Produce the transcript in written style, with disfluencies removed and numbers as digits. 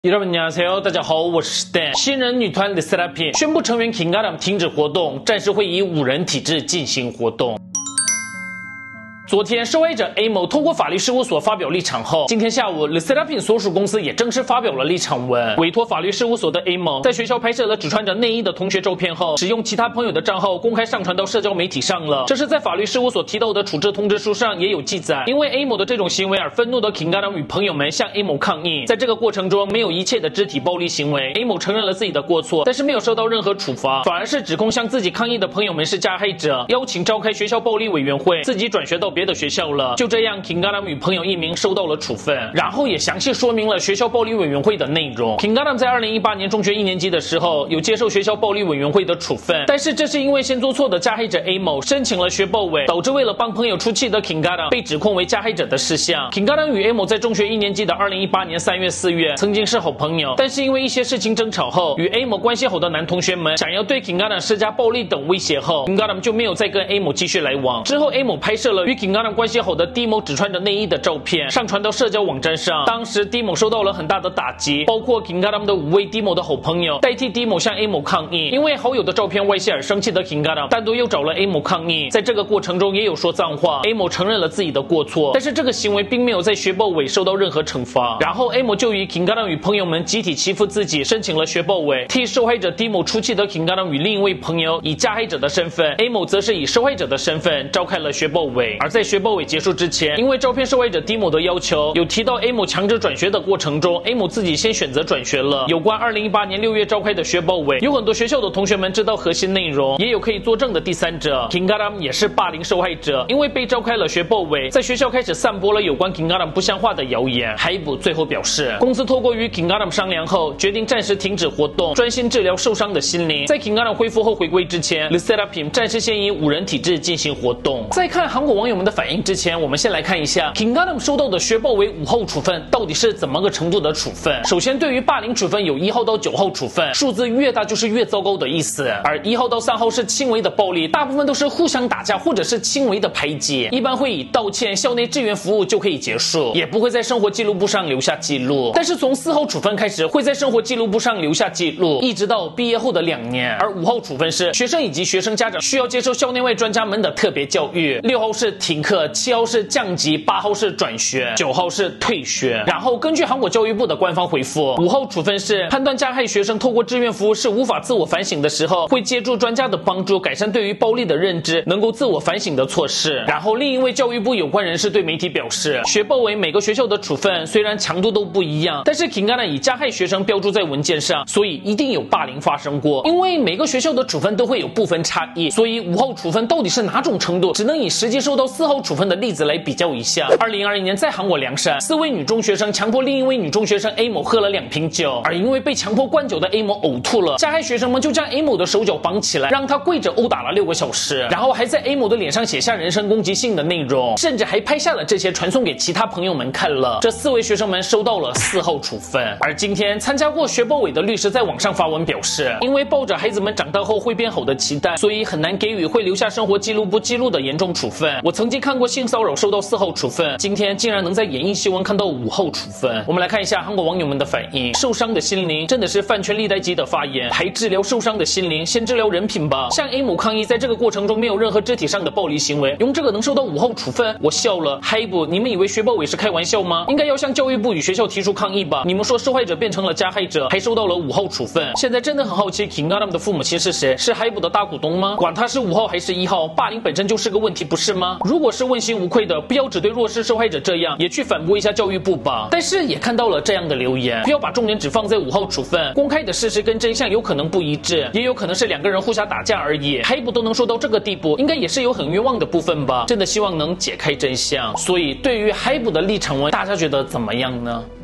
여러분 안녕하세요， 大家好，我是 Stan。新人女团 LE SSERAFIM宣布成员 KINGDRAM 停止活动，暂时会以5人体制进行活动。昨天，受害者 A 某通过法律事务所发表立场后，今天下午 LE SSERAFIM 所属公司也正式发表了立场文。委托法律事务所的 A 某在学校拍摄了只穿着内衣的同学照片后，使用其他朋友的账号公开上传到社交媒体上了。这是在法律事务所提到的处置通知书上也有记载。因为 A 某的这种行为而愤怒的 KINGDRAM 与朋友们向 A 某抗议，在这个过程中没有一切的肢体暴力行为。A 某承认了自己的过错，但是没有受到任何处罚，反而是指控向自己抗议的朋友们是加害者，邀请召开学校暴力委员会，自己转学到别的学校了。就这样 KINGDRAM 与朋友1名受到了处分，然后也详细说明了学校暴力委员会的内容。KINGDRAM 在2018年中学1年级的时候有接受学校暴力委员会的处分，但是这是因为先做错的加害者 A 某申请了学报委，导致为了帮朋友出气的 KINGDRAM 被指控为加害者的事项。KINGDRAM 与 A 某在中学1年级的2018年3月、4月曾经是好朋友，但是因为一些事情争吵后，与 A 某关系好的男同学们想要对 KINGDRAM 施加暴力等威胁后， KINGDRAM 就没有再跟 A 某继续来往。之后 A 某拍摄了与 KINGDRAM 关系好的 D 某只穿着内衣的照片上传到社交网站上，当时 D 某受到了很大的打击，包括 KINGDRAM 的5位 D 某的好朋友代替 D 某向 A 某抗议，因为好友的照片外泄而生气的 KINGDRAM 单独又找了 A 某抗议，在这个过程中也有说脏话。 A 某承认了自己的过错，但是这个行为并没有在学报委受到任何惩罚。然后 A 某就以 KINGDRAM 与朋友们集体欺负自己申请了学报委，替受害者 D 某出气的 KINGDRAM 与另一位朋友以加害者的身份， A 某则是以受害者的身份召开了学报委。而在学报委结束之前，因为照片受害者 D 某的要求有提到 A 某强制转学的过程中， A 某自己先选择转学了。有关2018年6月召开的学报委，有很多学校的同学们知道核心内容，也有可以作证的第三者。 KINGDRAM 也是霸凌受害者，因为被召开了学报委，在学校开始散播了有关 KINGDRAM 不像话的谣言。HYBE最后表示，公司透过与 KINGDRAM 商量后，决定暂时停止活动，专心治疗受伤的心灵。在 KINGDRAM 恢复后回归之前， LE SSERAFIM 暂时先以5人体制进行活动。在看韩国网友们的反应之前，我们先来看一下 KINGDRAM 收到的学报委5号处分到底是怎么个程度的处分。首先，对于霸凌处分有1号到9号处分，数字越大就是越糟糕的意思，而1号到3号是轻微的暴力，大部分都是互相打架或者是轻微的排挤，一般会以道歉、校内支援服务就可以结束，也不会在生活记录簿上留下记录。但是从4号处分开始，会在生活记录簿上留下记录，一直到毕业后的2年。而5号处分是学生以及学生家长需要接受校内外专家们的特别教育，6号是停课，7号是降级，8号是转学，9号是退学。然后根据韩国教育部的官方回复，5号处分是判断加害学生透过志愿服务是无法自我反省的时候，会借助专家的帮助改善对于暴力的认知，能够自我反省的措施。然后另一位教育部有关人士对媒体表示，学报委每个学校的处分虽然强度都不一样，但是 KINGDRAM 以加害学生标注在文件上，所以一定有霸凌发生过。因为每个学校的处分都会有部分差异，所以5号处分到底是哪种程度，只能以实际受到4号处分的例子来比较一下。2021年在韩国凉山，4位女中学生强迫另一位女中学生 A 某喝了2瓶酒，而因为被强迫灌酒的 A 某呕吐了，加害学生们就将 A 某的手脚绑起来，让他跪着殴打了6个小时，然后还在 A 某的脸上写下人身攻击性的内容，甚至还拍下了这些传送给其他朋友们看了。这4位学生们收到了4号处分。而今天参加过学报委的律师在网上发文表示，因为抱着孩子们长大后会变好的期待，所以很难给予会留下生活记录簿记录的严重处分。我曾经看过性骚扰收到4号处分，今天竟然能在演艺新闻看到5号处分。我们来看一下韩国网友们的反应。受伤的心灵真的是饭圈历代基的发言，还治疗受伤的心灵，先治疗人品吧。向 A 某抗议在这个过程中没有任何肢体上的暴力行为，用这个能收到5号处分，我笑了。HYBE，你们以为学报委是开玩笑吗？应该要向教育部与学校提出抗议吧。你们说受害者变成了加害者，还收到了5号处分。现在真的很好奇 KINGDRAM 的父母亲是谁？是 HYBE 的大股东吗？管他是5号还是1号，霸凌本身就是个问题，不是吗？如果是问心无愧的，不要只对弱势受害者这样，也去反驳一下教育部吧。但是也看到了这样的留言，不要把重点只放在5号处分，公开的事实跟真相有可能不一致，也有可能是2个人互相打架而已。HYBE都能说到这个地步，应该也是有很冤枉的部分吧。真的希望能解开真相。所以对于HYBE的立场文，大家觉得怎么样呢？